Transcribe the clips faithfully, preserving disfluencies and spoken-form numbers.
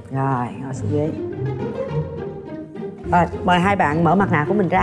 Rồi, ngồi xuống ghế. Rồi, mời hai bạn mở mặt nạ của mình ra.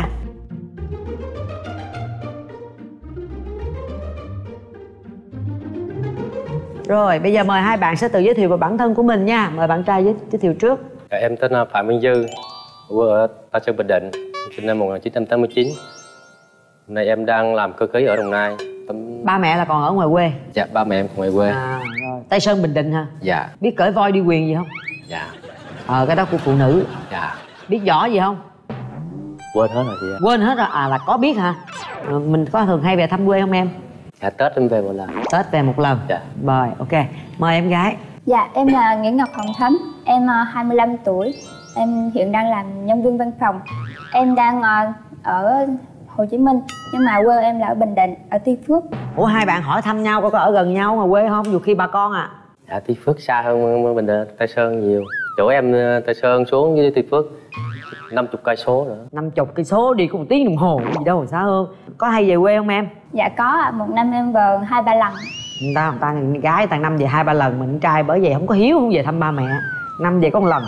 Rồi, bây giờ mời hai bạn sẽ tự giới thiệu về bản thân của mình nha. Mời bạn trai giới, giới thiệu trước. Dạ, em tên là Phạm Minh Dư, quê ở Tân Sơn, Bình Định, sinh năm một nghìn chín trăm tám mươi chín. Hôm nay em đang làm cơ khí ở Đồng Nai. Tấm... Ba mẹ là còn ở ngoài quê? Dạ, ba mẹ em còn ngoài quê. À, rồi. Tây Sơn, Bình Định hả? Dạ. Biết cởi voi đi quyền gì không? Dạ. Ờ, cái đó của phụ nữ. Dạ. Biết võ gì không? Quên hết rồi chị. Quên hết rồi, à là có biết hả? Rồi, mình có thường hay về thăm quê không em? Dạ, Tết em về một lần. Tết về một lần? Dạ. Rồi, ok. Mời em gái. Dạ, em là Nguyễn Ngọc Hồng Thắm. Em hai mươi lăm tuổi. Em hiện đang làm nhân viên văn phòng. Em đang ở Hồ Chí Minh, nhưng mà quê em là ở Bình Định, ở Tuy Phước. Ủa, hai bạn hỏi thăm nhau có, có ở gần nhau mà quê không? Dù khi bà con à? Dạ, Tuy Phước xa hơn Bình Định, Tây Sơn nhiều. Chỗ em Tây Sơn xuống với Tuy Phước năm mươi cây số nữa. năm mươi cây số đi có một tiếng đồng hồ gì đâu mà xa hơn. Có hay về quê không em? Dạ có ạ, một năm em về hai ba lần. Người ta người ta người gái tàn năm về hai ba lần, mình trai bởi vậy không có hiếu, không về thăm ba mẹ. Năm về có một lần.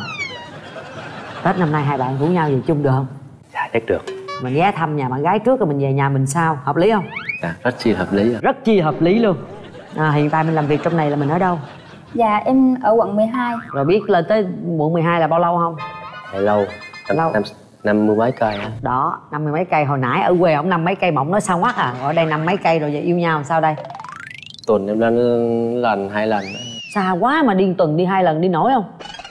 Tết năm nay hai bạn rủ nhau về chung được không? Dạ, chắc được. Mình ghé thăm nhà bạn gái trước rồi mình về nhà mình sau, hợp lý không? Dạ, rất chi hợp lý. Rất chi hợp lý luôn. À, hiện tại mình làm việc trong này là mình ở đâu? Dạ, em ở quận mười hai. Rồi biết lên tới quận mười hai là bao lâu không? Dạ, lâu. Năm, lâu. Năm, năm mươi mấy cây á. Đó, năm mươi mấy cây. Hồi nãy ở quê ổng năm mấy cây mà ổng nói sao quắc à. Ở đây năm mấy cây rồi giờ yêu nhau sao đây? Tuần em lên lần hai lần đó. Xa quá mà đi tuần đi hai lần đi nổi không?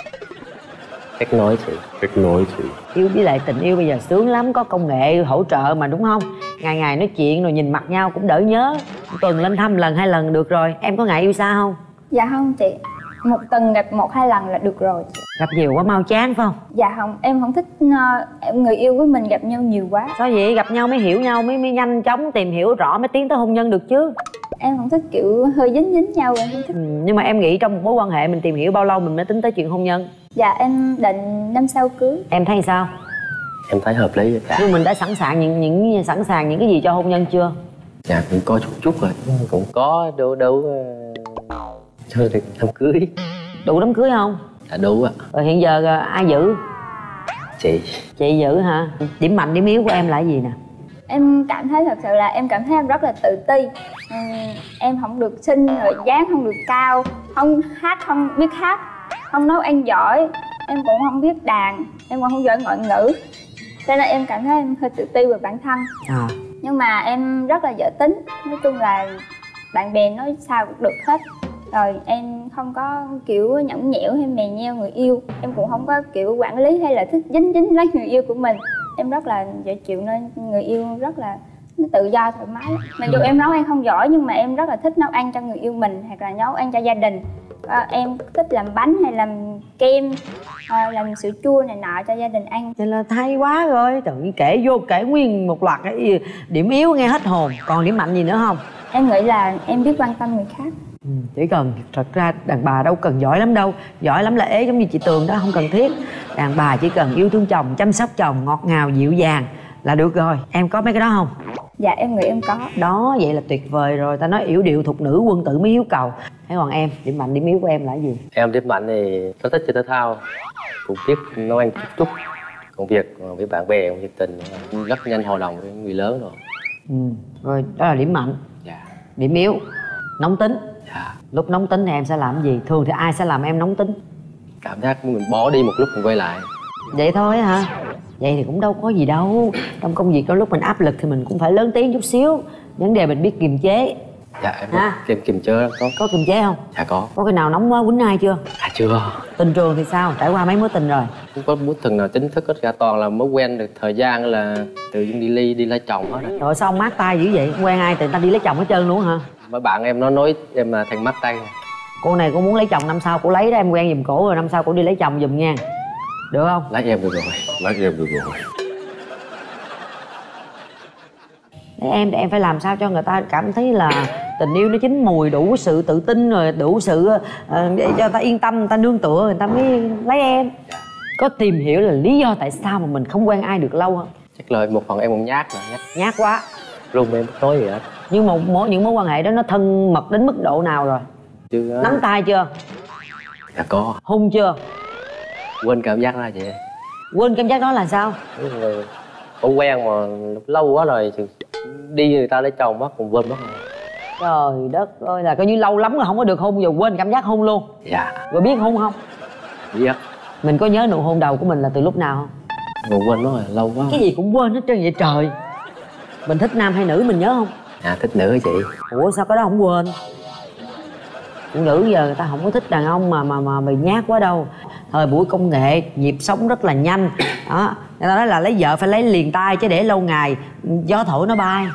Kết nối chị. Kết nối chị. Yêu với lại tình yêu bây giờ sướng lắm, có công nghệ hỗ trợ mà đúng không? Ngày ngày nói chuyện rồi nhìn mặt nhau cũng đỡ nhớ. Tuần lên thăm lần hai lần được rồi. Em có ngại yêu xa không? Dạ không chị, một tuần gặp một hai lần là được rồi. Gặp nhiều quá mau chán phải không? Dạ không, em không thích uh, người yêu của mình gặp nhau nhiều quá. Sao vậy? Gặp nhau mới hiểu nhau, mới mới nhanh chóng tìm hiểu rõ mới tiến tới hôn nhân được chứ. Em không thích kiểu hơi dính dính nhau, em không thích. Ừ, nhưng mà em nghĩ trong một mối quan hệ mình tìm hiểu bao lâu mình mới tính tới chuyện hôn nhân? Dạ em định năm sau cưới. Em thấy sao? Em thấy hợp lý. Dạ. Nhưng mình đã sẵn sàng những những sẵn sàng những cái gì cho hôn nhân chưa? Dạ, cũng có chút chút rồi. Cũng có đâu đâu chơi được đám cưới. Đủ đám cưới không? Dạ đủ ạ. Rồi hiện giờ ai giữ? Chị. Chị giữ hả? Điểm mạnh điểm yếu của em là cái gì nè? Em cảm thấy thật sự là em cảm thấy em rất là tự ti. uhm, Em không được xinh, rồi dáng không được cao, không hát không biết hát, không nấu ăn giỏi, em cũng không biết đàn, em cũng không giỏi ngoại ngữ. Cho nên em cảm thấy em hơi tự ti về bản thân. À. Nhưng mà em rất là dễ tính. Nói chung là bạn bè nói sao cũng được hết. Rồi em không có kiểu nhõng nhẽo hay mè nheo người yêu. Em cũng không có kiểu quản lý hay là thích dính dính lấy người yêu của mình. Em rất là dễ chịu nên người yêu rất là nó tự do thoải mái. Mặc dù em nấu ăn không giỏi nhưng mà em rất là thích nấu ăn cho người yêu mình hoặc là nấu ăn cho gia đình. À, em thích làm bánh hay làm kem, à, làm sữa chua này nọ cho gia đình ăn. Vậy là hay quá rồi. Tự nhiên kể vô kể nguyên một loạt cái điểm yếu nghe hết hồn. Còn điểm mạnh gì nữa không? Em nghĩ là em biết quan tâm người khác. Ừ, chỉ cần, thật ra đàn bà đâu cần giỏi lắm đâu. Giỏi lắm là ế giống như chị Tường đó, không cần thiết. Đàn bà chỉ cần yêu thương chồng, chăm sóc chồng, ngọt ngào, dịu dàng là được rồi. Em có mấy cái đó không? Dạ em nghĩ em có. Đó, vậy là tuyệt vời rồi. Ta nói yểu điệu thục nữ quân tử mới hiếu cầu. Thế còn em, điểm mạnh điểm yếu của em là cái gì? Em điểm mạnh thì rất thích chơi thể thao, cũng biết nấu ăn chút chút. Công việc với bạn bè, công việc tình rất nhanh hài lòng với người lớn rồi. Ừ, rồi đó là điểm mạnh. Dạ. Điểm yếu, nóng tính. Dạ. Lúc nóng tính thì em sẽ làm cái gì? Thường thì ai sẽ làm em nóng tính? Cảm giác mình bỏ đi một lúc mình quay lại. Vậy thôi hả? Vậy thì cũng đâu có gì đâu. Trong công việc đôi lúc mình áp lực thì mình cũng phải lớn tiếng chút xíu. Vấn đề mình biết kiềm chế. Dạ em ha? Kiềm kiềm chế có. Có kiềm chế không? Dạ có. Có cái nào nóng quá quýnh ai chưa? Dạ chưa. Tình trường thì sao? Trải qua mấy mối tình rồi? Không có mối tình nào chính thức hết cả, toàn là mối quen được thời gian là tự nhiên đi ly đi lấy chồng hết rồi. Rồi sao ông mát tay dữ vậy? Không quen ai thì người ta đi lấy chồng hết trơn luôn hả? Mấy bạn em nó nói em là thằng mát tay. Cô này cô muốn lấy chồng năm sau cô lấy đó, em quen giùm cổ rồi năm sau cô đi lấy chồng giùm nha. Được không? Lấy em được rồi. Lấy em được rồi. Để em để em phải làm sao cho người ta cảm thấy là tình yêu nó chín mùi, đủ sự tự tin rồi đủ sự uh, để cho người ta yên tâm, người ta nương tựa người ta mới lấy em. Có tìm hiểu là lý do tại sao mà mình không quen ai được lâu không? Chắc là một phần em còn nhát mà nhát. Nhát quá. Luôn em nói gì hết. Nhưng mà mỗi những mối quan hệ đó nó thân mật đến mức độ nào rồi? Chưa. Nắm tay chưa? Dạ có. Hôn chưa? Quên cảm giác đó chị. Quên cảm giác đó là sao? Không quen mà lâu quá rồi đi người ta lấy chồng mất còn quên mất rồi. Trời đất ơi, là coi như lâu lắm rồi không có được hôn, giờ quên cảm giác hôn luôn. Dạ. Rồi biết hôn không? Biết. Mình có nhớ nụ hôn đầu của mình là từ lúc nào không? Ngủ quên mất rồi, lâu quá. Cái gì cũng quên hết trơn vậy trời. Mình thích nam hay nữ mình nhớ không? À, thích nữ hả chị? Ủa sao cái đó không quên? Phụ nữ giờ người ta không có thích đàn ông mà mà mà bị nhát quá đâu. Thời buổi công nghệ, nhịp sống rất là nhanh đó, người ta nói là lấy vợ phải lấy liền tay, chứ để lâu ngày gió thổi nó bay.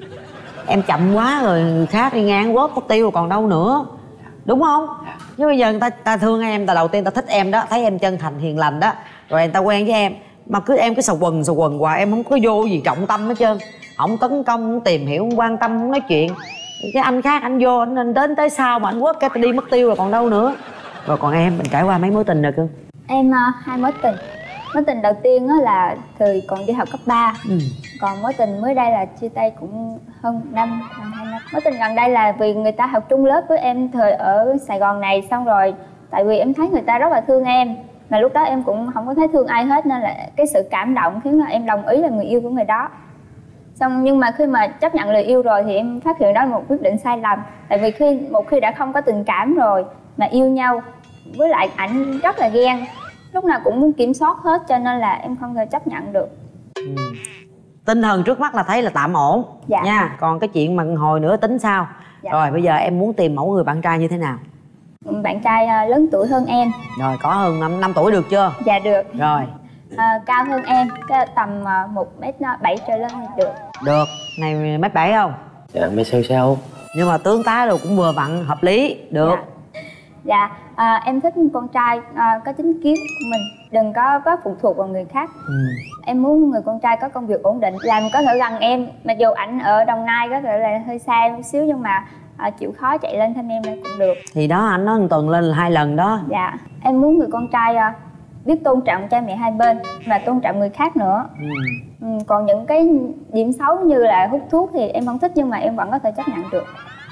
Em chậm quá rồi người khác đi ngang quớt mất tiêu rồi còn đâu nữa, đúng không? Chứ bây giờ người ta, ta thương em, ta đầu tiên ta thích em đó, thấy em chân thành hiền lành đó, rồi người ta quen với em. Mà cứ em cứ sầu quần sầu quần hoài, em không có vô gì trọng tâm hết trơn, không tấn công, không tìm hiểu, không quan tâm, không nói chuyện. Cái anh khác anh vô anh đến tới sau mà anh quất cái đi mất tiêu rồi còn đâu nữa. Rồi còn em, mình trải qua mấy mối tình rồi cưng? Em uh, hai mối tình. Mối tình đầu tiên á là thời còn đi học cấp ba. Ừ. Còn mối tình mới đây là chia tay cũng hơn năm, hơn hai năm. Mối tình gần đây là vì người ta học chung lớp với em thời ở Sài Gòn này, xong rồi tại vì em thấy người ta rất là thương em, mà lúc đó em cũng không có thấy thương ai hết, nên là cái sự cảm động khiến là em đồng ý là người yêu của người đó. Xong nhưng mà khi mà chấp nhận lời yêu rồi thì em phát hiện đó là một quyết định sai lầm. Tại vì khi một khi đã không có tình cảm rồi mà yêu nhau, với lại ảnh rất là ghen, lúc nào cũng muốn kiểm soát hết, cho nên là em không thể chấp nhận được. Ừ. Tinh thần trước mắt là thấy là tạm ổn. Dạ. Nha, còn cái chuyện mà hồi nữa tính sao? Dạ. Rồi bây giờ em muốn tìm mẫu người bạn trai như thế nào? Bạn trai lớn tuổi hơn em. Rồi có hơn năm, năm tuổi được chưa? Dạ được. Rồi à, cao hơn em, cái tầm một mét bảy trở lên thì được. Được, này mét bảy không? Dạ, mét sáu sáu. Nhưng mà tướng tá rồi cũng vừa vặn hợp lý, được. Dạ, dạ à, em thích con trai à, có chính kiến của mình, đừng có có phụ thuộc vào người khác. Ừ. Em muốn người con trai có công việc ổn định, làm có thể gần em, mặc dù ảnh ở Đồng Nai có thể là hơi xa một xíu, nhưng mà à, chịu khó chạy lên thăm em là cũng được. Thì đó, anh nói một tuần lên là hai lần đó. Dạ, em muốn người con trai à, biết tôn trọng cha mẹ hai bên và tôn trọng người khác nữa. Ừ. Ừ, còn những cái điểm xấu như là hút thuốc thì em không thích, nhưng mà em vẫn có thể chấp nhận được.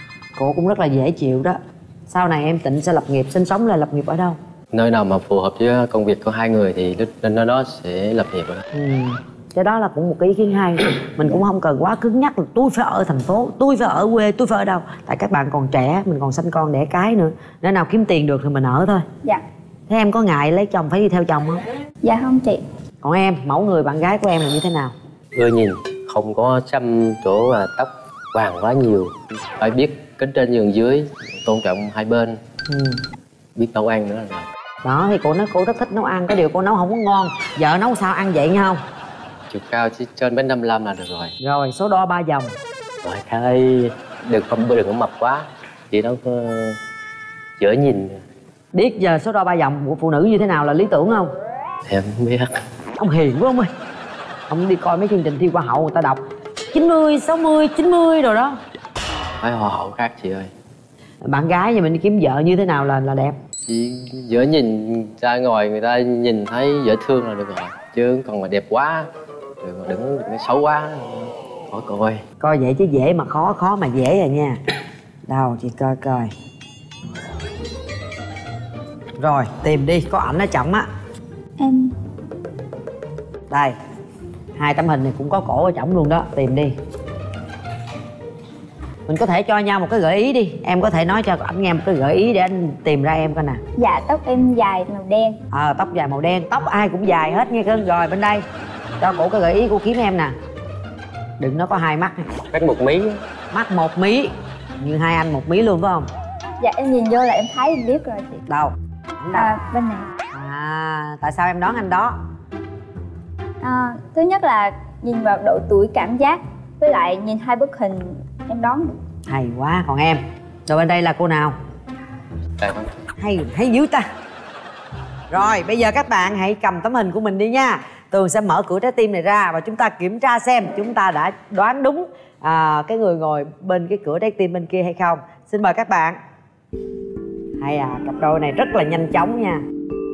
Cô cũng rất là dễ chịu đó. Sau này em định sẽ lập nghiệp, sinh sống là lập nghiệp ở đâu? Nơi nào mà phù hợp với công việc của hai người thì nên nơi đó sẽ lập nghiệp ở đó. Ừ. Cái đó là cũng một cái ý kiến hay. Mình cũng không cần quá cứng nhắc là tôi phải ở thành phố, tôi phải ở quê, tôi phải ở đâu. Tại các bạn còn trẻ, mình còn sanh con đẻ cái nữa, nơi nào kiếm tiền được thì mình ở thôi. Dạ. Thế em có ngại lấy chồng phải đi theo chồng không? Dạ không chị. Còn em, mẫu người bạn gái của em là như thế nào? Ưa nhìn, không có xăm chỗ và tóc vàng quá nhiều, phải biết kính trên nhường dưới, tôn trọng hai bên. Ừ. Biết nấu ăn nữa là được. Đó thì cô nói cô rất thích nấu ăn, có điều cô nấu không có ngon. Vợ nấu sao ăn vậy nha không? Chiều cao chỉ trên mét năm mươi lăm là được rồi. Rồi số đo ba vòng. Rồi thôi, đừng không đừng có mập quá, chị đâu có dễ nhìn. Biết giờ số đo ba vòng của phụ nữ như thế nào là lý tưởng không? Em không biết. Ông hiền quá ông ơi. Ông đi coi mấy chương trình thi hoa hậu người ta đọc chín mươi, sáu mươi, chín mươi rồi đó. Phải hoa hậu khác chị ơi. Bạn gái nhà mình đi kiếm vợ như thế nào là là đẹp? Chị dễ nhìn, ra ngoài người ta nhìn thấy dễ thương là được rồi. Chứ còn mà đẹp quá, đừng đừng, đừng xấu quá, khỏi coi. Coi vậy chứ dễ mà khó, khó mà dễ rồi nha. Đâu chị coi coi. Rồi tìm đi, có ảnh ở chậm á. Em đây, hai tấm hình này cũng có cổ ở chổng luôn đó, tìm đi. Mình có thể cho nhau một cái gợi ý đi. Em có thể nói cho ảnh nghe một cái gợi ý để anh tìm ra em coi nè. Dạ tóc em dài màu đen. Ờ à, tóc dài màu đen, tóc ai cũng dài hết nghe cưng. Rồi bên đây cho cổ cái gợi ý, cô kiếm em nè. Đừng nó có hai mắt. Mắt một mí. Mắt một mí. Như hai anh một mí luôn phải không? Dạ em nhìn vô là em thấy em biết rồi chị. Đâu? Ảnh đâu? À, bên này. À, tại sao em đoán anh đó? À, thứ nhất là nhìn vào độ tuổi cảm giác, với lại nhìn hai bức hình em đoán được. Hay quá. Còn em? Rồi bên đây là cô nào? Đây. Hay, hay dữ ta. Rồi bây giờ các bạn hãy cầm tấm hình của mình đi nha. Tường sẽ mở cửa trái tim này ra và chúng ta kiểm tra xem chúng ta đã đoán đúng à, cái người ngồi bên cái cửa trái tim bên kia hay không. Xin mời các bạn. Hay à, cặp đôi này rất là nhanh chóng nha.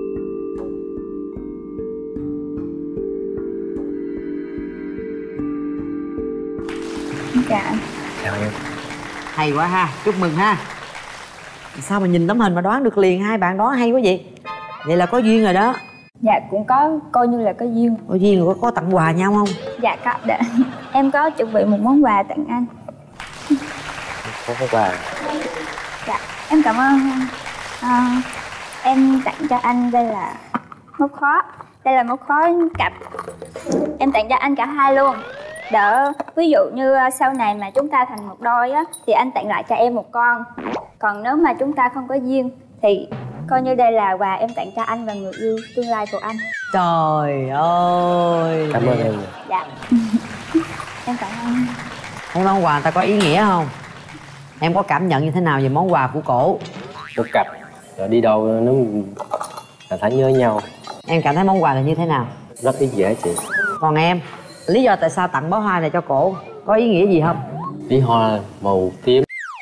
Dạ. Chào em. Hay quá ha, chúc mừng ha. Sao mà nhìn tấm hình mà đoán được liền, hai bạn đoán hay quá vậy. Vậy là có duyên rồi đó. Dạ cũng có, coi như là có duyên. Có duyên rồi, có, có tặng quà nhau không? Dạ có, dạ. Em có chuẩn bị một món quà tặng anh. Có món quà. Dạ, em cảm ơn. À, em tặng cho anh đây là móc khóa. Đây là móc khóa cặp. Em tặng cho anh cả hai luôn. Đỡ, ví dụ như sau này mà chúng ta thành một đôi á, thì anh tặng lại cho em một con. Còn nếu mà chúng ta không có duyên thì coi như đây là quà em tặng cho anh và người yêu tương lai của anh. Trời ơi. Cảm ơn em. Dạ. Em cảm ơn. Thấy món quà người ta có ý nghĩa không? Em có cảm nhận như thế nào về món quà của cổ? Một cặp rồi đi đâu nó là thấy nhớ nhau. Em cảm thấy món quà là như thế nào? Rất ý nghĩa chị. Còn em, lý do tại sao tặng bó hoa này cho cổ có ý nghĩa gì không? Ý hoa màu tím.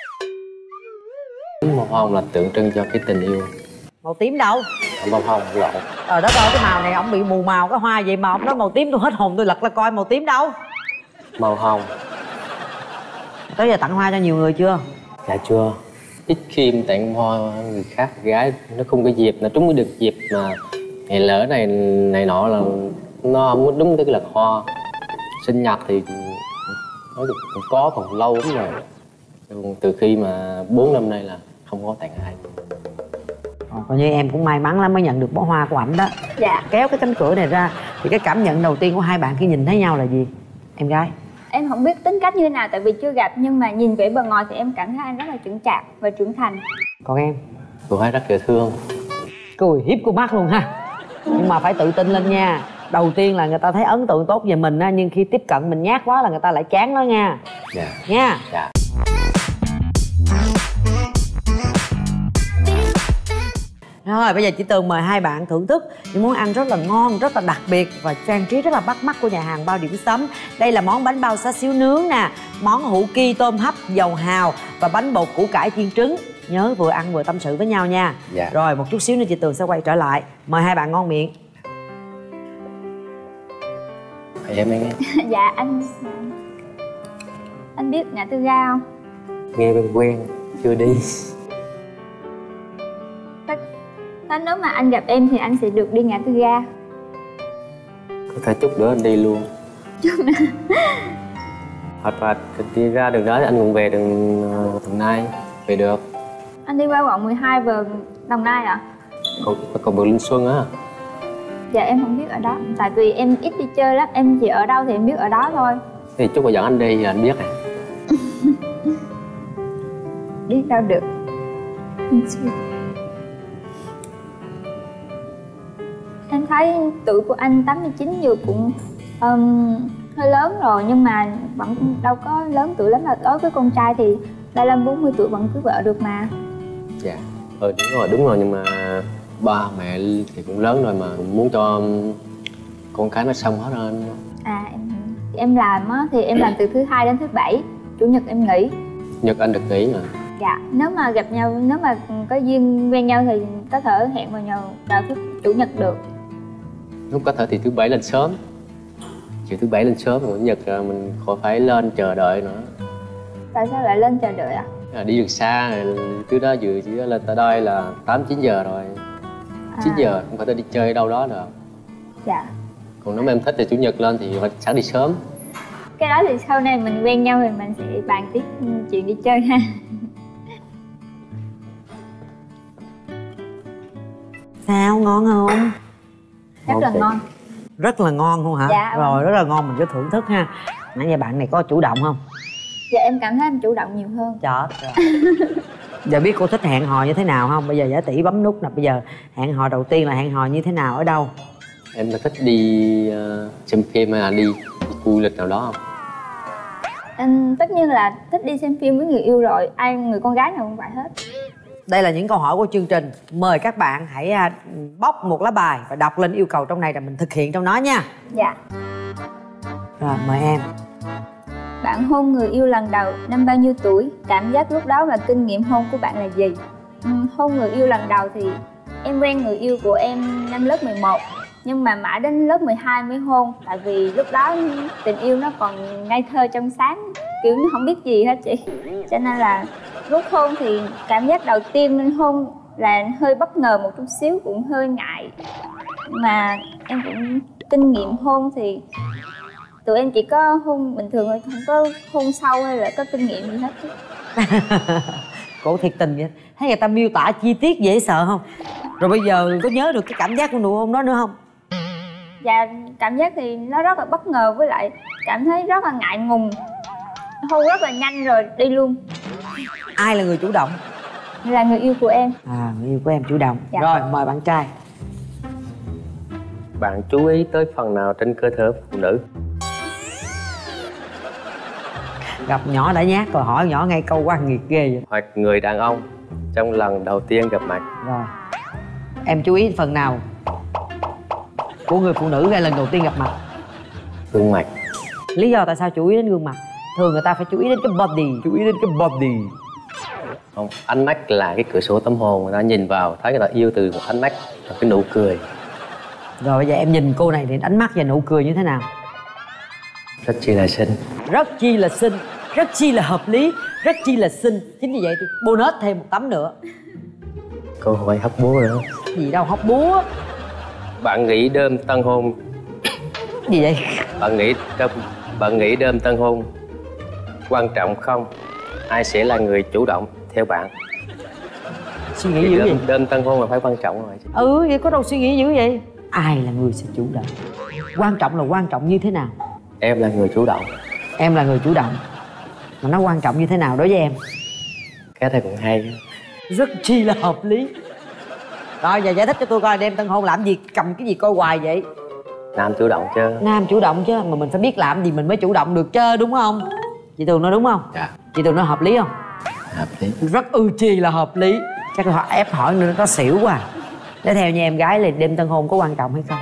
Màu hồng là tượng trưng cho cái tình yêu. Màu tím đâu? Màu hồng lộn. Trời đất ơi, cái màu này ông bị mù màu cái hoa vậy mà ông nói màu tím, tôi hết hồn, tôi lật ra coi màu tím đâu. Màu hồng. Tới giờ tặng hoa cho nhiều người chưa? Dạ chưa. Ít khi em tặng hoa người khác gái, nó không có dịp, nó trúng cái được dịp mà ngày lỡ này này nọ là nó không có đúng tức là hoa. Sinh nhật thì nói được cũng có, còn lâu lắm rồi. Từ khi mà bốn năm nay là không có tặng ai. Ờ, coi như em cũng may mắn lắm mới nhận được bó hoa của ảnh đó. Dạ. Kéo cái cánh cửa này ra thì cái cảm nhận đầu tiên của hai bạn khi nhìn thấy nhau là gì? Em gái. Em không biết tính cách như thế nào tại vì chưa gặp, nhưng mà nhìn vẻ bề ngoài thì em cảm thấy anh rất là chững chạc và trưởng thành. Còn em? Cô ấy rất dễ thương. Cười hiếp cô mắt luôn ha. Nhưng mà phải tự tin lên nha. Đầu tiên là người ta thấy ấn tượng tốt về mình á, nhưng khi tiếp cận mình nhát quá là người ta lại chán đó nha. Dạ. Nha. Dạ. Rồi bây giờ chị Tường mời hai bạn thưởng thức những món ăn rất là ngon, rất là đặc biệt và trang trí rất là bắt mắt của nhà hàng Bao Điểm Sắm. Đây là món bánh bao xá xíu nướng nè, món hủ ki tôm hấp dầu hào và bánh bột củ cải chiên trứng. Nhớ vừa ăn vừa tâm sự với nhau nha. Dạ. Rồi một chút xíu nữa chị Tường sẽ quay trở lại. Mời hai bạn ngon miệng. Em nghe. Dạ anh. Anh biết ngã tư ga không? Nghe quen quen, chưa đi. Thế nếu mà anh gặp em thì anh sẽ được đi ngã tư ga. Có thể chút nữa anh đi luôn. Chút nữa. Hoặc là đi ra đường đó anh cũng về đường Đồng Nai, về được. Anh đi qua quận mười hai về Đồng Nai ạ? À? Còn, còn Bờ Linh Xuân á. Dạ em không biết ở đó, tại vì em ít đi chơi lắm, em chỉ ở đâu thì em biết ở đó thôi. Thì chút mà dẫn anh đi thì anh biết à. Biết đâu được. Em thấy tuổi của anh tám mươi chín vừa cũng um, hơi lớn rồi, nhưng mà vẫn đâu có lớn tuổi lắm. Là đối với con trai thì ba mươi bốn mươi tuổi vẫn cưới vợ được mà. Dạ. Ừ đúng rồi, đúng rồi, nhưng mà ba mẹ thì cũng lớn rồi mà cũng muốn cho con cái nó xong hết rồi. À em em làm á thì em làm từ thứ hai đến thứ bảy, chủ nhật em nghỉ. Nhật anh được nghỉ mà. Dạ, nếu mà gặp nhau, nếu mà có duyên quen nhau thì có thể hẹn vào nhau vào thứ chủ nhật được. Lúc có thể thì thứ bảy lên sớm. Chiều thứ bảy lên sớm, rồi chủ nhật mình khỏi phải lên chờ đợi nữa. Tại sao lại lên chờ đợi ạ? À? Đi đường xa, từ đó vừa chỉ lên tới đây là tám chín giờ rồi. chín À. giờ không phải tới đi chơi ở đâu đó được. Dạ. Còn nếu mà em thích thì chủ nhật lên thì phải sáng đi sớm. Cái đó thì sau này mình quen nhau thì mình sẽ bàn tiếp chuyện đi chơi ha. Sao, ngon không? Rất là ngon. Rất là ngon không hả? Dạ. Rồi rất là ngon, mình cứ thưởng thức ha. Nãy giờ bạn này có chủ động không? Dạ em cảm thấy em chủ động nhiều hơn. Trời ơi. Giờ biết cô thích hẹn hò như thế nào không? Bây giờ giả tỷ bấm nút nè. Bây giờ hẹn hò đầu tiên là hẹn hò như thế nào, ở đâu? Em có thích đi uh, xem phim hay là đi, đi khu du lịch nào đó không? Em tất nhiên là thích đi xem phim với người yêu rồi. Ai người con gái nào cũng vậy hết. Đây là những câu hỏi của chương trình. Mời các bạn hãy bóc một lá bài và đọc lên yêu cầu trong này rồi mình thực hiện trong nó nha. Dạ. Rồi mời em. Bạn hôn người yêu lần đầu, năm bao nhiêu tuổi? Cảm giác lúc đó và kinh nghiệm hôn của bạn là gì? Ừ, hôn người yêu lần đầu thì em quen người yêu của em năm lớp mười một. Nhưng mà mãi đến lớp mười hai mới hôn. Tại vì lúc đó tình yêu nó còn ngây thơ trong sáng, kiểu như không biết gì hết chị. Cho nên là lúc hôn thì cảm giác đầu tiên nên hôn là hơi bất ngờ một chút xíu, cũng hơi ngại. mà em cũng kinh nghiệm hôn thì tụi em chỉ có hôn bình thường thôi, không có hôn sâu hay là có kinh nghiệm gì hết. Cổ thiệt tình vậy. Thấy người ta miêu tả chi tiết dễ sợ không? Rồi bây giờ có nhớ được cái cảm giác của nụ hôn đó nữa không? Dạ cảm giác thì nó rất là bất ngờ, với lại cảm thấy rất là ngại ngùng, hôn rất là nhanh rồi đi luôn. Ai là người chủ động? Là người yêu của em. À, người yêu của em chủ động. Dạ. Rồi mời bạn trai. Bạn chú ý tới phần nào trên cơ thể phụ nữ? Gặp nhỏ đã nhát rồi, hỏi nhỏ ngay câu quan nghiệt ghê vậy. Hoặc người đàn ông trong lần đầu tiên gặp mặt? Rồi em chú ý phần nào của người phụ nữ ngay lần đầu tiên gặp mặt? Gương mặt. Lý do tại sao chú ý đến gương mặt? Thường người ta phải chú ý đến cái body. Chú ý đến cái body. Không, ánh mắt là cái cửa sổ tâm hồn, người ta nhìn vào thấy người ta yêu từ một ánh mắt và cái nụ cười. Rồi bây giờ em nhìn cô này thì ánh mắt và nụ cười như thế nào? Rất chi là xinh. Rất chi là xinh, rất chi là hợp lý, rất chi là xinh. Chính vì vậy tôi bonus thêm một tấm nữa. Cô hỏi hấp búa nữa. Gì đâu hóc búa. Bạn nghĩ đêm tân hôn Gì vậy? Bạn nghĩ đêm, bạn nghĩ đêm tân hôn quan trọng không? Ai sẽ là người chủ động theo bạn? Suy nghĩ dữ đêm, vậy? đêm tân hôn là phải quan trọng rồi. Ừ, vậy có đâu suy nghĩ dữ vậy? Ai là người sẽ chủ động? Quan trọng là quan trọng như thế nào? Em là người chủ động. Em là người chủ động. Mà nó quan trọng như thế nào đối với em? Cái này cũng hay. Rất chi là hợp lý. Rồi giờ giải thích cho tôi coi, đêm tân hôn làm gì, cầm cái gì coi hoài vậy? Nam chủ động chứ. Nam chủ động chứ, mà mình phải biết làm gì mình mới chủ động được chứ, đúng không? Chị Tường nói đúng không? Dạ. Chị Tường nói hợp lý không? Hợp lý. Rất ư chi là hợp lý. Chắc họ ép hỏi nữa nó xỉu quá. Để theo như em gái là đêm tân hôn có quan trọng hay không?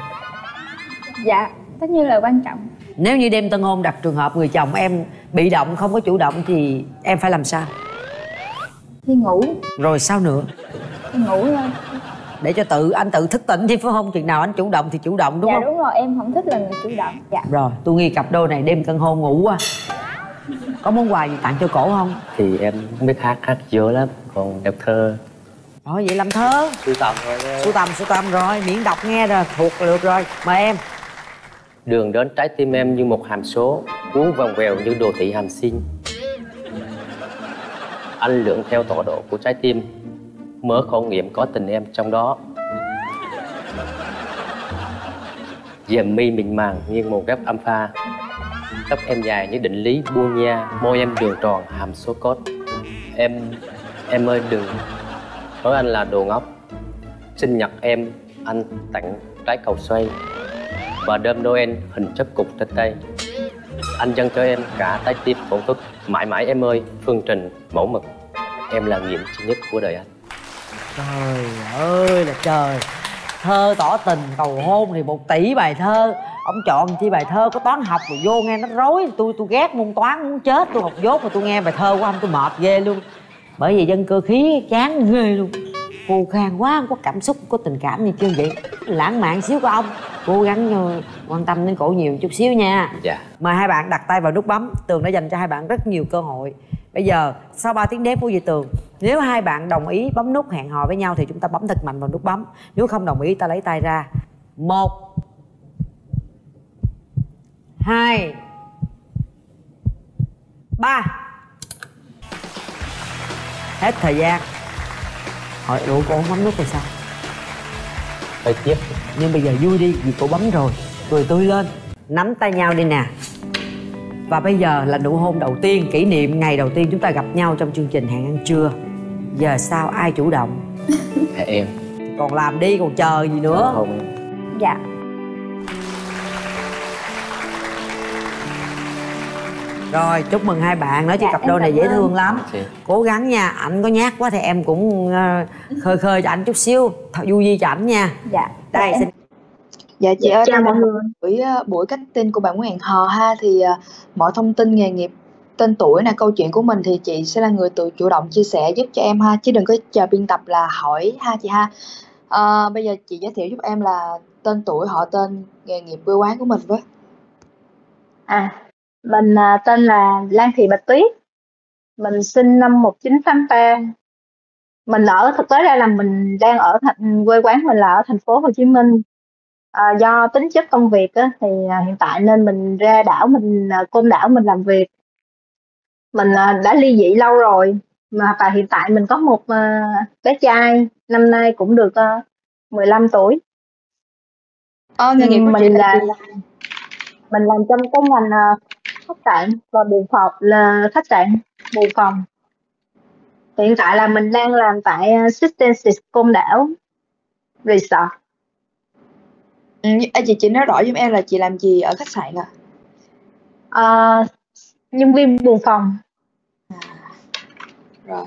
Dạ tất nhiên là quan trọng. Nếu như đêm tân hôn đặt trường hợp người chồng em bị động không có chủ động thì em phải làm sao? Đi ngủ. Rồi sao nữa? Đi ngủ thôi. Để cho tự anh tự thức tỉnh chứ phải không? Chừng nào anh chủ động thì chủ động đúng dạ, không? Dạ đúng rồi, em không thích là người chủ động. Dạ. Rồi tôi nghi cặp đôi này đêm tân hôn ngủ quá. Có món quà gì tặng cho cổ không? Thì em không biết hát, hát dở lắm. Còn đọc thơ. Rồi vậy làm thơ. Sưu tầm thôi. Sưu tầm, sưu tầm rồi, miễn đọc nghe rồi, thuộc được rồi. Mời em. Đường đến trái tim em như một hàm số, cuốn vòng vèo như đồ thị hàm sin. Anh lượn theo tọa độ của trái tim, mở khẩu nghiệm có tình em trong đó. Dầm mi mịn màng như một góc âm pha, tóc em dài như định lý buông nha, môi em đường tròn hàm số cốt. Em, em ơi đừng nói anh là đồ ngốc. Sinh nhật em, anh tặng trái cầu xoay và đêm Noel hình chất cục trên tay. Anh dâng cho em cả trái tim phẫu thuật. Mãi mãi em ơi, phương trình mẫu mực. Em là nghiệm duy nhất của đời anh. Trời ơi là trời. Thơ tỏ tình cầu hôn thì một tỷ bài thơ. Ông chọn chi bài thơ có toán học rồi vô nghe nó rối. Tôi tôi ghét môn toán muốn chết. Tôi học dốt mà tôi nghe bài thơ của ông tôi mệt ghê luôn. Bởi vì dân cơ khí chán ghê luôn. Khô khan quá, không có cảm xúc, không có tình cảm như chưa vậy. Lãng mạn xíu của ông. Cố gắng uh, quan tâm đến cổ nhiều chút xíu nha. Dạ. Mời hai bạn đặt tay vào nút bấm. Tường đã dành cho hai bạn rất nhiều cơ hội. Bây giờ sau ba tiếng đếm của dì Tường, nếu hai bạn đồng ý bấm nút hẹn hò với nhau thì chúng ta bấm thật mạnh vào nút bấm. Nếu không đồng ý ta lấy tay ra. Một, hai, ba. Hết thời gian. Hỏi ủa cô không bấm nút thì sao? Hơi tiếc. Nhưng bây giờ vui đi vì cô bấm rồi. Cười tươi lên. Nắm tay nhau đi nè. Và bây giờ là nụ hôn đầu tiên, kỷ niệm ngày đầu tiên chúng ta gặp nhau trong chương trình Hẹn Ăn Trưa. Giờ sao ai chủ động? Dạ em. Còn làm đi, còn chờ gì nữa? Không. Dạ. Rồi chúc mừng hai bạn, nói chứ Dạ, cặp em đôi này cảm dễ ơn. thương lắm. Chị. Cố gắng nha, ảnh có nhát quá thì em cũng uh, khơi khơi cho ảnh chút xíu, thật vui vui cho ảnh nha. Dạ. Đây Dạ, xin. Dạ chị Dạ, ơi, chào đây là mọi người. buổi ờ, buổi casting của bạn muốn hẹn hò ha, thì ờ, mọi thông tin nghề nghiệp, tên tuổi nè, câu chuyện của mình thì chị sẽ là người tự chủ động chia sẻ giúp cho em ha, chứ đừng có chờ biên tập là hỏi ha chị ha. Ờ, bây giờ chị giới thiệu giúp em là tên tuổi, họ tên, nghề nghiệp, quê quán của mình với. À, mình à, tên là Lan Thị Bạch Tuyết. Mình sinh năm một chín tám ba. Mình ở thực tế ra là mình đang ở thành quê quán mình là ở thành phố Hồ Chí Minh. À, do tính chất công việc á, thì à, hiện tại nên mình ra đảo mình à, Côn Đảo mình làm việc. Mình à, đã ly dị lâu rồi mà và hiện tại mình có một à, bé trai năm nay cũng được à, mười lăm tuổi. Ờ, nghề nghiệp Nhưng của chị mình là là gì? mình làm trong cái ngành à, khách sạn và buồng phòng là khách sạn buồng phòng. Hiện tại là mình đang làm tại à, Sistensis Côn Đảo Resort. Ừ, à, chị chị nói rõ giùm em là chị làm gì ở khách sạn à? À, nhân viên buồng phòng. Rồi.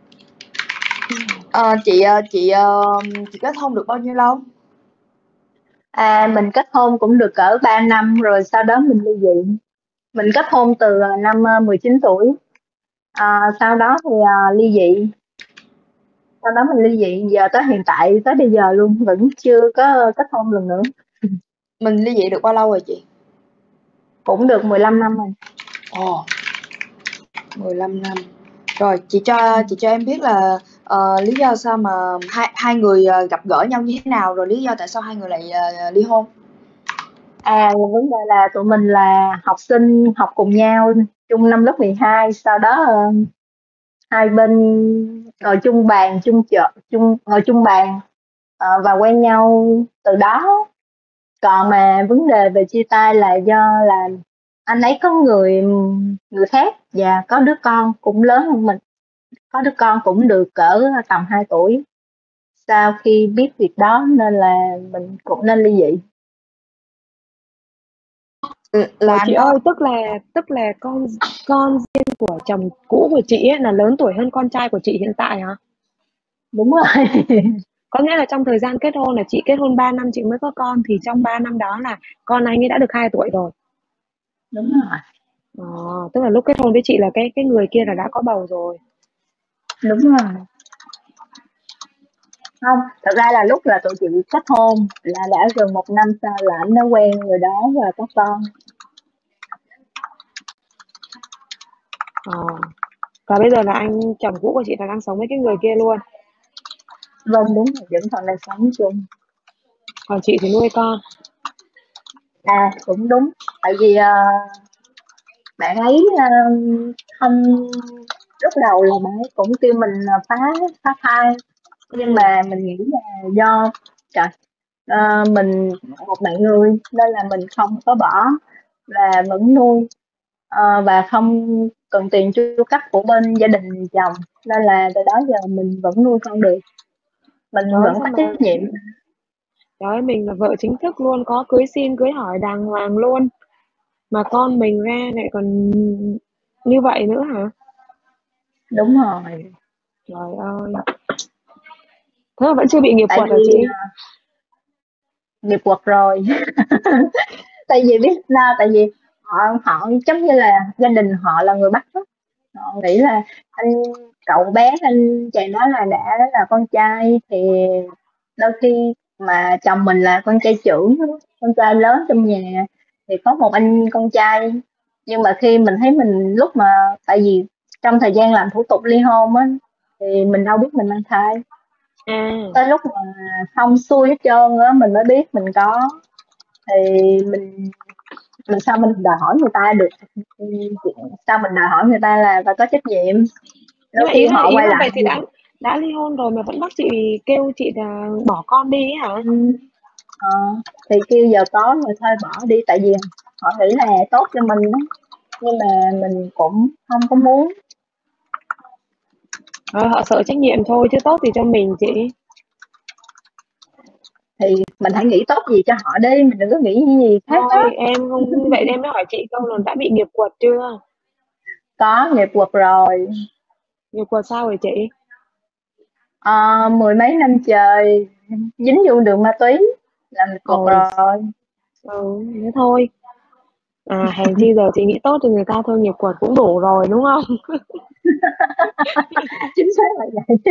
Ờ, chị ờ, chị ờ, chị kết hôn được bao nhiêu lâu? À, mình kết hôn cũng được cỡ ba năm rồi sau đó mình ly dị. Mình kết hôn từ à, năm à, mười chín tuổi. À, sau đó thì à, ly dị. Sau đó mình ly dị giờ tới hiện tại tới bây giờ luôn vẫn chưa có kết hôn lần nữa. Mình ly dị được bao lâu rồi chị? Cũng được mười lăm năm rồi. Ồ, mười lăm năm. Rồi, chị cho chị cho em biết là ờ, lý do sao mà hai hai người ờ, gặp gỡ nhau như thế nào, rồi lý do tại sao hai người lại ờ, ly hôn? À, vấn đề là tụi mình là học sinh học cùng nhau chung năm lớp mười hai, sau đó ờ, hai bên ngồi chung bàn chung chợ chung ngồi chung bàn ờ, và quen nhau từ đó. Còn mà vấn đề về chia tay là do là anh ấy có người người khác và có đứa con cũng lớn hơn mình, có đứa con cũng được cỡ tầm hai tuổi. Sau khi biết việc đó nên là mình cũng nên ly dị. Ừ, là Ủa anh chị đó. ơi, tức là tức là con con riêng của chồng cũ của chị ấy là lớn tuổi hơn con trai của chị hiện tại hả? Đúng rồi. Có nghĩa là trong thời gian kết hôn là chị kết hôn ba năm chị mới có con, thì trong ba năm đó là con anh ấy đã được hai tuổi rồi. Đúng rồi. Ờ, tức là lúc kết hôn với chị là cái cái người kia là đã có bầu rồi. Đúng rồi. Không, thật ra là lúc là tụi chị kết hôn là đã gần một năm sau là anh đã quen người đó và có con. Ờ. Và bây giờ là anh chồng cũ của chị là đang sống với cái người kia luôn. Vâng, đúng rồi, vẫn còn đang sống chung. Còn chị thì nuôi con. À, cũng đúng. Tại vì ờ, bạn ấy ờ, không lúc đầu là bạn ấy cũng kêu mình là phá phá thai, nhưng Ừ. mà mình nghĩ là do trời ờ, mình một mạng người nên là mình không có bỏ và vẫn nuôi. Ờ, và không cần tiền chu cấp của bên gia đình chồng nên là từ đó giờ mình vẫn nuôi con được, mình Trời ơi, vẫn sao có mà trách nhiệm. trời ơi, mình là vợ chính thức luôn, có cưới xin cưới hỏi đàng hoàng luôn. Mà con mình ra lại còn như vậy nữa hả? Đúng rồi. Trời ơi. Thế mà vẫn chưa bị nghiệp Tại quật hả vì chị? à, nghiệp quật rồi. Tại vì biết sao, tại vì họ họ giống như là gia đình họ là người Bắc á. Họ nghĩ là anh cậu bé anh chàng đó là đã là con trai thì đôi khi mà chồng mình là con trai trưởng, con trai lớn trong nhà thì có một anh con trai. Nhưng mà khi mình thấy mình lúc mà tại vì trong thời gian làm thủ tục ly hôn á thì mình đâu biết mình mang thai, À, tới lúc mà xong xuôi hết trơn á mình mới biết mình có. Thì mình mình sao mình đòi hỏi người ta được. Ừ, sao mình đòi hỏi người ta là phải có trách nhiệm. nhưng Đôi mà ý khi là họ ý quay là lại vậy thì đã đã ly hôn rồi mà vẫn bắt chị kêu chị là bỏ con đi ấy hả? ừm, ờ, thì kêu giờ có rồi thôi bỏ đi, tại vì họ nghĩ là tốt cho mình đó, nhưng mà mình cũng không có muốn. Ờ, họ sợ trách nhiệm thôi chứ tốt gì cho mình chị. Thì mình hãy nghĩ tốt gì cho họ đi, mình đừng có nghĩ gì khác Thôi hết. em không, vậy em mới hỏi chị câu là đã bị nghiệp quật chưa? Có nghiệp quật rồi. Nghiệp quật sao rồi chị? Ờ, mười mấy năm trời dính vô đường ma túy là nghiệp quật Ôi, rồi. ừ, thế thôi. À, hèn chi giờ chị nghĩ tốt cho người ta thôi, nghiệp quật cũng đủ rồi đúng không? Chính xác là vậy.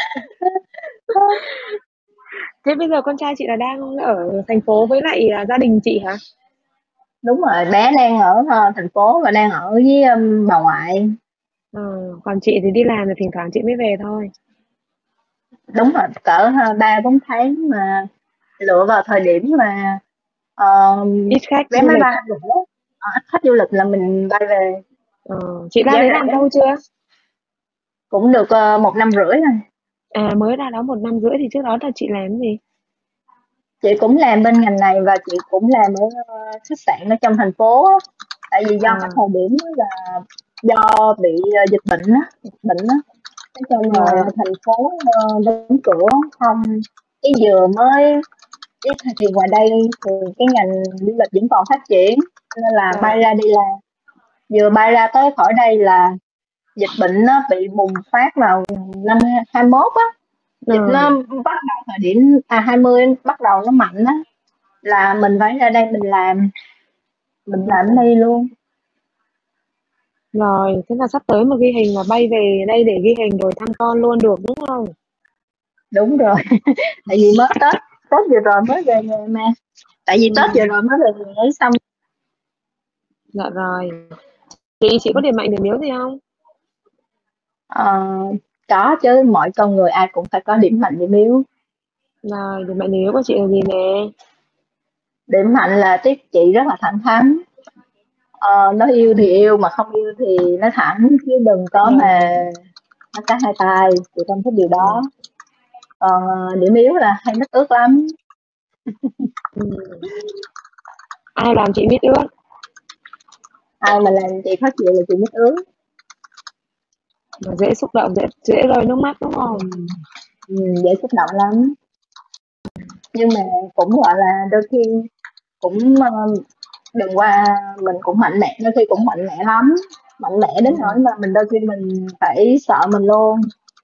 Thế bây giờ con trai chị là đang ở thành phố với lại à, gia đình chị hả? Đúng rồi, bé đang ở ờ, thành phố và đang ở với um, bà ngoại. Ờ, còn chị thì đi làm thì thỉnh thoảng chị mới về thôi. Đúng rồi, cỡ ờ, ba bốn tháng mà lựa vào thời điểm mà ờ, Ít khách vé du máy lịch. bay rẻ, ờ, ít khách du lịch là mình bay về Ờ, chị ra giá đấy làm rẻ. lâu chưa? Cũng được ờ, một năm rưỡi rồi. À, mới ra đó một năm rưỡi thì trước đó là chị làm gì? Chị cũng làm bên ngành này và chị cũng làm ở ờ, khách sạn ở trong thành phố á. Tại vì do À, cái thời điểm đó là do bị ờ, dịch bệnh á, dịch bệnh á, thế cho rồi rồi, thành phố ờ, đóng cửa không, cái vừa mới cái thì ngoài đây thì cái ngành du lịch vẫn còn phát triển nên là bay rồi, ra đi làm, vừa bay ra tới khỏi đây là dịch bệnh nó bị bùng phát vào năm hai mốt á, dịch nó rồi, bắt đầu thời điểm à hai mươi bắt đầu nó mạnh á, là mình phải ra đây mình làm mình làm ở ừ. đây luôn. Rồi, thế là sắp tới mà ghi hình là bay về đây để ghi hình rồi thăm con luôn được đúng không? Đúng rồi. Tại vì mới Tết Tết vừa rồi mới về nhà mà, tại vì Tết vừa Ừ, rồi mới về nhà ấy xong. dạ rồi. Chị chị có điểm mạnh điểm yếu gì không? Ờ, có chứ, mọi con người ai cũng phải có điểm mạnh điểm yếu. Rồi, điểm mạnh điểm yếu của chị là gì nè? Điểm mạnh là tiếp chị rất là thẳng thắn, ờ, nó yêu thì yêu mà không yêu thì nó thẳng chứ đừng có mà Rồi, nó cá hai tay, chị không thích điều ừ, đó. Còn ờ, điểm yếu là hay mắc ước lắm. ừ. Ai làm chị biết ước? Ai mà làm chị khó chịu là chị mắc ước. Mà dễ xúc động, dễ dễ rơi nước mắt đúng Ừ. không? Ừ, dễ xúc động lắm, nhưng mà cũng gọi là đôi khi cũng ờ, đừng qua, mình cũng mạnh mẽ, đôi khi cũng mạnh mẽ lắm, mạnh mẽ đến nỗi Ừ. mà mình đôi khi mình phải sợ mình luôn.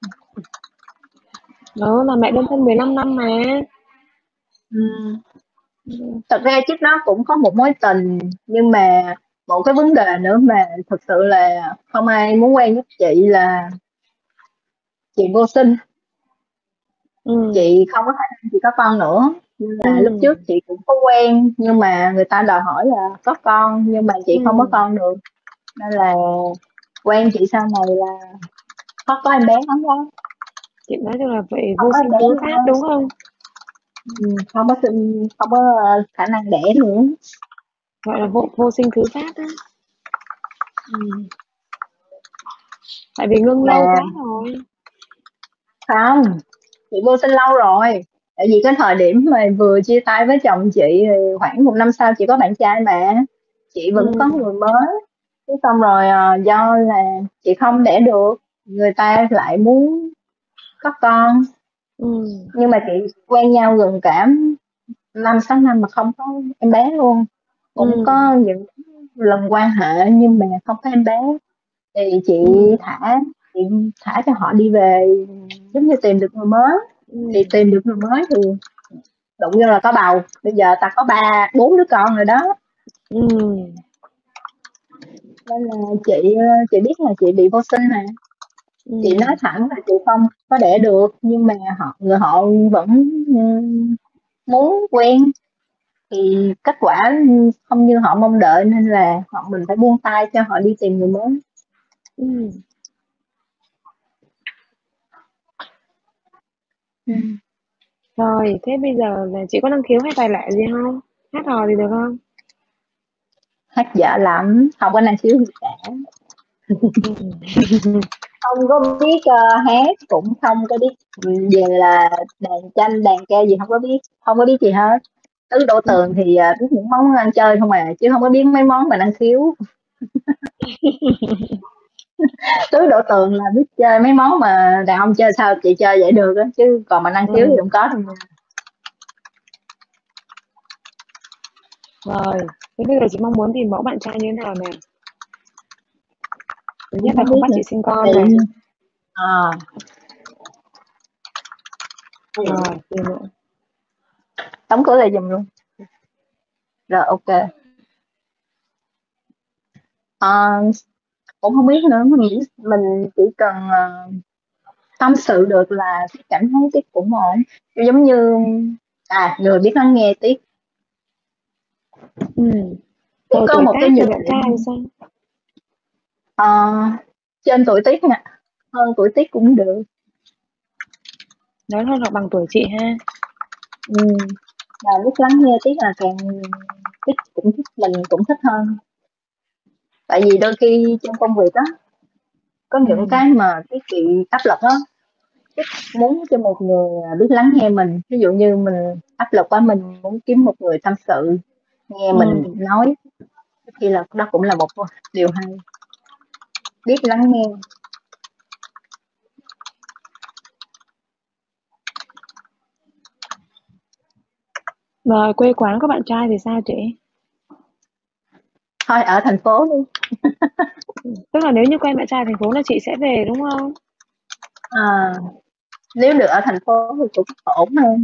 Đó là mẹ đơn thân mười lăm năm mà. Ừ. Ừ. Thật ra trước đó cũng có một mối tình, nhưng mà một cái vấn đề nữa mà thực sự là không ai muốn quen với chị là chị vô sinh, Ừ. chị không có khả năng chị có con nữa. Nhưng Ừ. là lúc trước chị cũng có quen, nhưng mà người ta đòi hỏi là có con nhưng mà chị không có Ừ. con được, nên là quen chị sau này là khó có em bé lắm đó, Chị nói chung là vậy không vô có em sinh bé thứ luôn phát á. đúng không? Ừm, không có sinh không có, ờ, khả năng đẻ nữa. Gọi là vô vô sinh thứ phát á. Ừm, Tại vì ngưng lâu mà quá rồi. không, chị vô sinh lâu rồi, tại vì cái thời điểm mà vừa chia tay với chồng chị thì khoảng một năm sau chị có bạn trai mà, chị vẫn có Ừ. người mới. Thế xong rồi, ờ, do là chị không đẻ được, người ta lại muốn có con, Ừ. nhưng mà chị quen nhau gần cả năm sáu năm mà không có em bé luôn. Cũng Ừ. có những lần quan hệ nhưng mà không có em bé, thì chị Ừ. thả chị thả cho họ đi về, giống như tìm được người mới. Thì Ừ. tìm được người mới thì đụng vô là có bầu, bây giờ ta có ba bốn đứa con rồi đó. Ừ. Nên là chị chị biết là chị bị vô sinh mà, chị nói Ừ. thẳng là chị không có đẻ được, nhưng mà họ người họ vẫn ừm, muốn quen, thì kết quả không như họ mong đợi nên là họ mình phải buông tay cho họ đi tìm người mới. Ừ. Ừm. Rồi, thế bây giờ là chị có năng khiếu hay tài lẻ gì không? Hát hò gì được không? Hát dở lắm, không có năng khiếu gì cả, Ừ. không có biết ờ, hát, cũng không có biết ừ, về là đàn tranh đàn ca gì, không có biết, không có biết gì hết. Tứ đổ tường thì ờ, biết những món ăn chơi không à, chứ không có biết mấy món mà năng khiếu. Tứ đổ tường là biết chơi mấy món mà đàn ông chơi sao chị chơi vậy được á, chứ còn mà năng khiếu thì Ừ. không có đâu nha. Rồi, thế bây giờ chị mong muốn tìm mẫu bạn trai như thế nào nè? Thứ Cũng nhất là không không biết bắt nữa, chị sinh con thì này. à, Rồi, gì nữa? đóng cửa lại giùm luôn. Rồi, ok. Ờ, cũng không biết nữa, mình nghĩ mình chỉ cần ờ, tâm sự được là cảm thấy Tiết cũng ổn. Giống như à người biết lắng nghe Tiết. Ừ. Tiết Rồi có tuổi một cái tác thì nhược bạn trai điểm thì sao? ờ, trên tuổi Tiết nha, hơn tuổi Tiết cũng được. Lớn hơn hoặc bằng tuổi chị ha? Ừ. Mà biết lắng nghe Tiết là càng Tiết cũng thích, mình cũng thích hơn. Tại vì đôi khi trong công việc á, có những Ừm. cái mà Tiết bị áp lực á, Tiết muốn cho một người biết lắng nghe mình. Ví dụ như mình áp lực quá, mình muốn kiếm một người tâm sự, nghe mình Ừm. nói, khi là đó cũng là một điều hay, biết lắng nghe. Rồi quê quán của bạn trai thì sao chị? Thôi ở thành phố đi. Tức là nếu như quen bạn trai thành phố là chị sẽ về đúng không? À, nếu được ở thành phố thì cũng ổn hơn.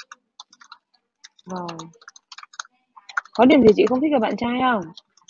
Rồi. Có điểm gì chị không thích ở bạn trai không?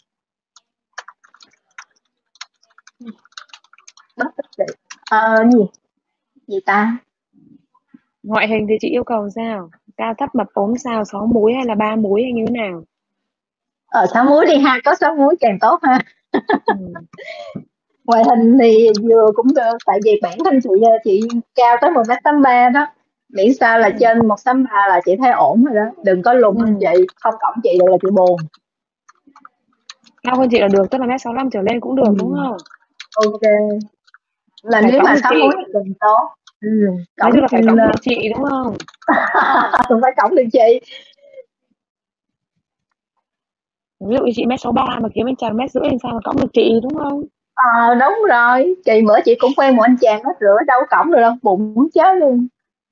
Bất tích chị. Ờ, gì? Gì ta? Ngoại hình thì chị yêu cầu sao? Cao thấp mập ốm sao, sáu múi hay là ba múi hay như thế nào? Ờ, sáu múi đi ha, có sáu múi càng tốt ha. Ừ. Ngoại hình thì vừa cũng được, tại vì bản thân chị chị cao tới một mét tám ba đó, miễn sao là trên một tám ba là chị thấy ổn rồi đó, đừng có lùn hơn Ừ. chị, không cổng chị được là chị buồn. Cao hơn chị là được, tức là mét sáu lăm trở lên cũng được Ừ. đúng không? Ok, là Phải nếu cõng mà được sáu múi chị, thì càng tốt. Ừ. nói Cổng chung là phải ừ, cõng được chị đúng không? cũng phải cổng được chị. Ví dụ như chị mét sáu ba mà kiếm anh chàng mét rưỡi thì sao mà cõng được chị đúng không? Ờ, đúng rồi, chị bữa chị cũng quen một anh chàng hết rửa đâu có cổng được đâu, bụng muốn chết luôn.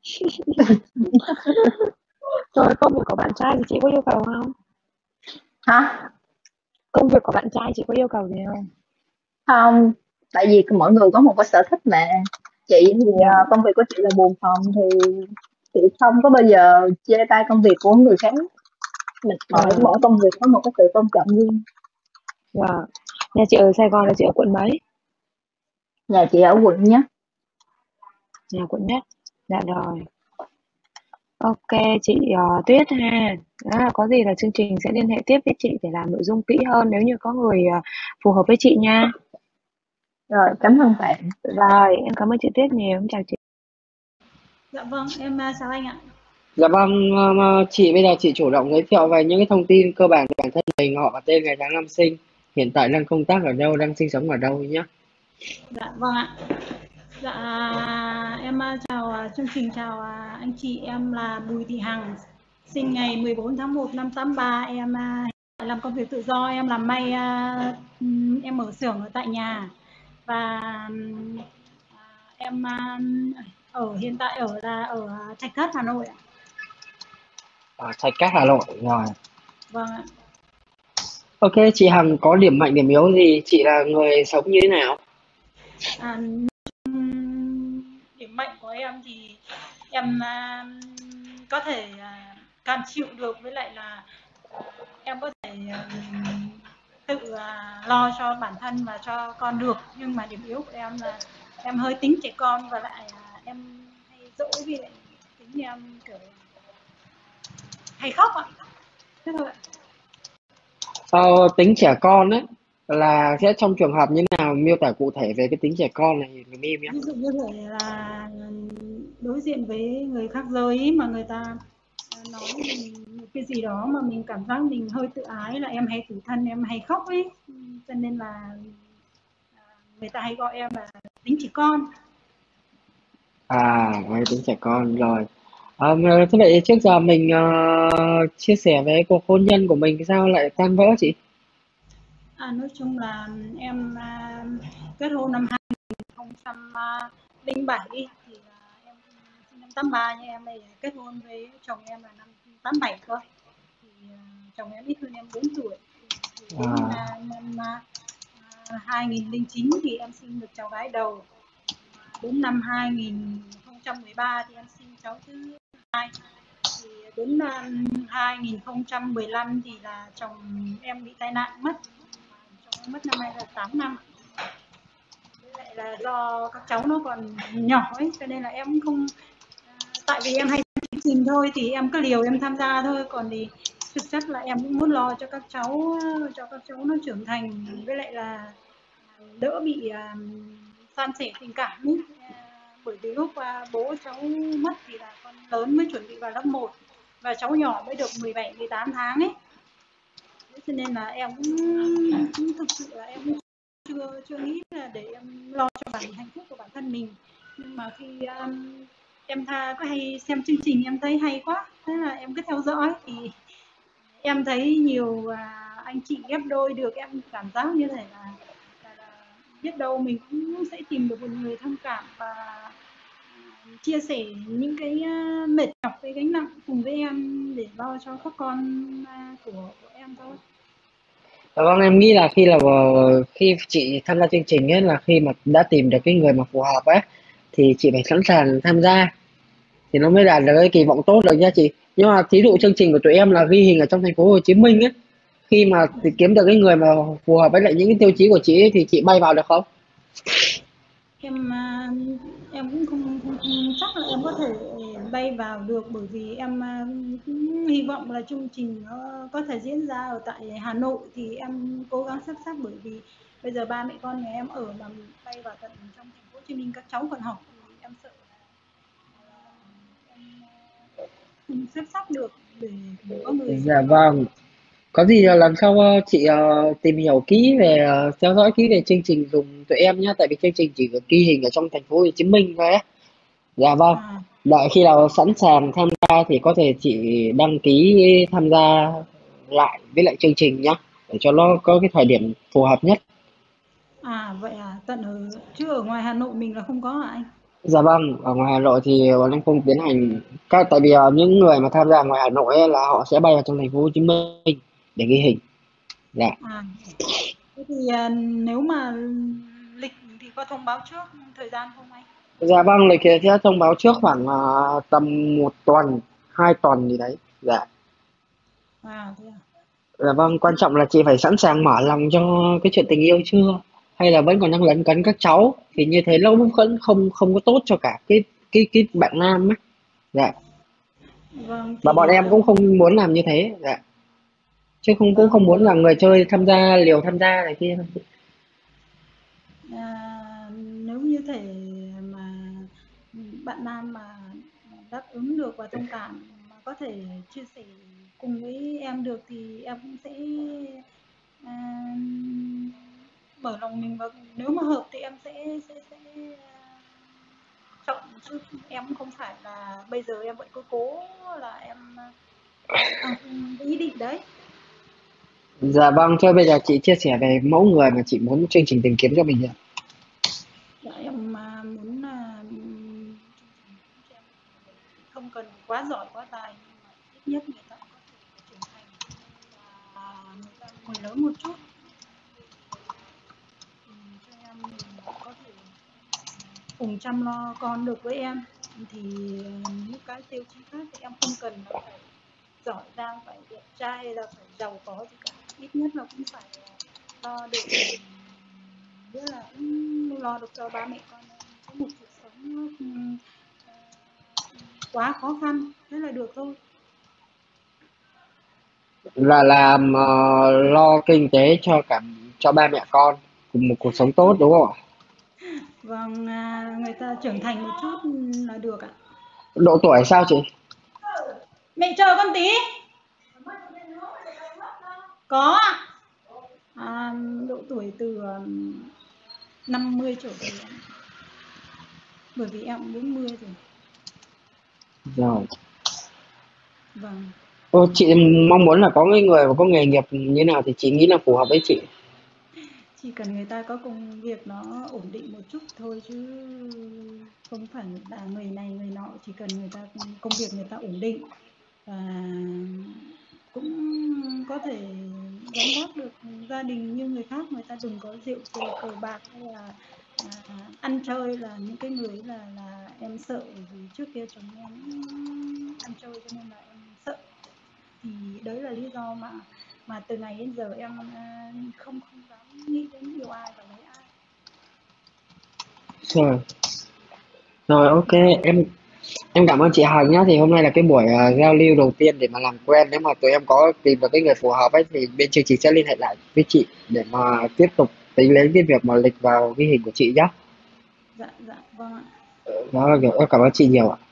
Rồi công việc của bạn trai thì chị có yêu cầu không? Hả? Công việc của bạn trai chị có yêu cầu gì không? Không, tại vì mỗi người có một cái sở thích mà. Chị thì Dạ. à, công việc của chị là buồn phòng thì chị không có bao giờ chê tay công việc của người khác. Mình mỗi Dạ. mỗi công việc có một cái sự tôn trọng riêng. Dạ. Nhà chị ở Sài Gòn là chị ở quận mấy? Nhà chị ở quận nhất. Nhà quận nhất. Dạ rồi. Ok chị ờ, Tuyết ha. Đó là có gì là chương trình sẽ liên hệ tiếp với chị để làm nội dung kỹ hơn nếu như có người ờ, phù hợp với chị nha. Rồi, cảm ơn bạn. Rồi, em cảm ơn chị Tuyết nhiều. Em chào chị. Dạ vâng, em à, chào anh ạ. Dạ vâng, ờ, chị bây giờ chị chủ động giới thiệu về những cái thông tin cơ bản của bản thân mình, họ, tên, ngày tháng năm sinh, hiện tại đang công tác ở đâu, đang sinh sống ở đâu nhé. Dạ vâng ạ. Dạ em à, chào à, chương trình, chào à, anh chị, em là Bùi Thị Hằng, sinh ngày mười bốn tháng một năm tám ba, em à, làm công việc tự do, em làm may, à, ừm, em mở xưởng ở tại nhà và ừm, à, em à, ở hiện tại ở là ở Thạch Thất, Hà Nội ạ. Ở Thạch Cát, Hà Nội. Rồi. Vâng ạ. Ok, chị Hằng có điểm mạnh, điểm yếu gì? Chị là người sống như thế nào? À, ừm, điểm mạnh của em thì em à, có thể à, cam chịu được, với lại là à, em có thể à, tự à, lo cho bản thân và cho con được, nhưng mà điểm yếu của em là em hơi tính trẻ con, và lại à, em hay dỗi, vì lại tính em kiểu hay khóc ạ. Thế thôi ạ. Ờ, tính trẻ con ấy là sẽ trong trường hợp như nào, miêu tả cụ thể về cái tính trẻ con này dùm em nhé. Ví dụ như thể là đối diện với người khác giới mà người ta nói mình một cái gì đó mà mình cảm giác mình hơi tự ái, là em hay tủi thân, em hay khóc ấy, cho nên là à, người ta hay gọi em là tính trẻ con. À, với tính trẻ con rồi. Ờ, mà thế vậy trước giờ mình ờ, chia sẻ về cuộc hôn nhân của mình sao lại tan vỡ chị? À, nói chung là em à, kết hôn năm hai không không bảy, thì là em sinh năm tám ba, nhưng em này kết hôn với chồng em là năm tám bảy cơ. Thì à, chồng em ít hơn em bốn tuổi. Thì đến À, à, năm à, hai nghìn không trăm lẻ chín thì em sinh được cháu gái đầu. Đến năm hai nghìn không trăm mười ba thì em sinh cháu thứ hai. Thì đến năm hai nghìn không trăm mười lăm thì là chồng em bị tai nạn mất. Chồng em mất năm nay là tám năm. Với lại là do các cháu nó còn nhỏ ấy, cho nên là em không, tại vì em hay chương trình thôi thì em cứ liều em tham gia thôi, còn thì thực chất là em cũng muốn lo cho các cháu, cho các cháu nó trưởng thành, với lại là đỡ bị um, san sẻ tình cảm ấy. À, bởi vì lúc uh, bố cháu mất thì là con lớn mới chuẩn bị vào lớp một, và cháu nhỏ mới được mười bảy mười tám tháng ấy. Thế cho nên là em cũng, cũng thực sự là em cũng chưa chưa nghĩ là để em lo cho bản hạnh phúc của bản thân mình. Nhưng mà khi um, em tha có hay xem chương trình em thấy hay quá, thế là em cứ theo dõi thì em thấy nhiều à, anh chị ghép đôi được, em cảm giác như thế là, là, là biết đâu mình cũng sẽ tìm được một người thông cảm và chia sẻ những cái uh, mệt nhọc, cái gánh nặng cùng với em để lo cho các con uh, của, của em thôi. Dạ vâng, em nghĩ là khi là vào- khi chị tham gia chương trình ấy là khi mà đã tìm được cái người mà phù hợp ấy thì chị phải sẵn sàng tham gia thì nó mới đạt được cái kỳ vọng tốt được nha chị. Nhưng mà thí dụ chương trình của tụi em là ghi hình ở trong thành phố Hồ Chí Minh ấy, khi mà thì kiếm được cái người mà phù hợp với lại những cái tiêu chí của chị ấy, thì chị bay vào được không? Em à, em cũng không, không, không chắc là em có thể bay vào được, bởi vì em à, cũng hy vọng là chương trình nó có thể diễn ra ở tại Hà Nội thì em cố gắng sắp xếp, bởi vì bây giờ ba mẹ con nhà em ở mà mình bay vào tận trong thành phố Hồ Chí Minh các cháu còn học thì em sợ là em không xếp sắp được để có người Dạ vâng. Có gì là lần sau ờ, chị ờ, tìm hiểu kỹ về ờ, theo dõi kỹ về chương trình dùng tụi em nhé, tại vì chương trình chỉ có ghi hình ở trong thành phố Hồ Chí Minh thôi á. Dạ vâng. à, Đợi khi nào sẵn sàng tham gia thì có thể chị đăng ký tham gia lại với lại chương trình nhé, để cho nó có cái thời điểm phù hợp nhất. à vậy à, tận ở chứ ở ngoài Hà Nội mình là không có hả anh? Dạ vâng, ở ngoài Hà Nội thì bọn em không tiến hành các, tại vì ờ, những người mà tham gia ngoài Hà Nội ấy, là họ sẽ bay vào trong thành phố Hồ Chí Minh để ghi hình. Dạ. À, thế thì à, nếu mà lịch thì có thông báo trước thời gian không anh? Dạ vâng, lịch thì sẽ thông báo trước khoảng ờ, tầm một tuần, hai tuần gì đấy. Dạ. À thế à. Dạ vâng, quan trọng là chị phải sẵn sàng mở lòng cho cái chuyện tình yêu chưa? Hay là vẫn còn đang lấn cấn các cháu? Thì như thế nó cũng không không không có tốt cho cả cái cái cái bạn nam ấy. Dạ. Vâng Và bọn thì em à, cũng không muốn làm như thế. Dạ. Chứ không cũng vâng không muốn là người chơi tham gia liều tham gia này kia. à, nếu như thể mà bạn nam mà đáp ứng được và thông cảm mà có thể chia sẻ cùng với em được thì em cũng sẽ à, mở lòng mình, và nếu mà hợp thì em sẽ sẽ sẽ à, chọn, chứ em cũng không phải là bây giờ em vẫn cứ cố là em à, cái ý định đấy. Dạ vâng, thôi bây giờ chị chia sẻ về mẫu người mà chị muốn chương trình tìm kiếm cho mình ạ. Dạ, em à, muốn là không cần quá giỏi quá tài, nhưng mà ít nhất người ta có thể trưởng thành và người ta người lớn một chút, thì cho em mình có thể cùng chăm lo con được với em. Thì những cái tiêu chí khác thì em không cần là phải giỏi giang, phải đẹp trai hay là phải giàu có gì cả, ít nhất là cũng phải lo được, nghĩa là cũng lo được cho ba mẹ con em có một cuộc sống nó không ờ, quá khó khăn, thế là được thôi. Là làm ờ, lo kinh tế cho cả cho ba mẹ con cùng một cuộc sống tốt đúng không ạ? Vâng, à, người ta trưởng thành một chút là được ạ. Độ tuổi sao chị? Mẹ chờ con tí. Có ạ. À, độ tuổi từ um, năm mươi trở về, bởi vì em cũng bốn mươi rồi. Rồi. Vâng. Ô, chị mong muốn là có cái người mà có nghề nghiệp như nào thì chị nghĩ là phù hợp với chị. Chỉ cần người ta có công việc nó ổn định một chút thôi, chứ không phải là người này người nọ, chỉ cần người ta công việc người ta ổn định và cũng có thể gánh vác được gia đình như người khác. Người ta đừng có rượu chè cờ bạc hay là à, ăn chơi, là những cái người là là em sợ, vì trước kia chồng em ăn chơi cho nên là em sợ. Thì đấy là lý do mà mà từ ngày đến giờ em à, không không dám nghĩ đến yêu ai và lấy ai. Rồi. Rồi ok, em em cảm ơn chị Hằng nhá. Thì hôm nay là cái buổi ờ, giao lưu đầu tiên để mà làm quen. Nếu mà tụi em có tìm được cái người phù hợp ấy thì bên chương trình sẽ liên hệ lại với chị để mà tiếp tục tính đến cái việc mà lịch vào ghi hình của chị nhá. Dạ dạ vâng ạ. Đó, em cảm ơn chị nhiều ạ.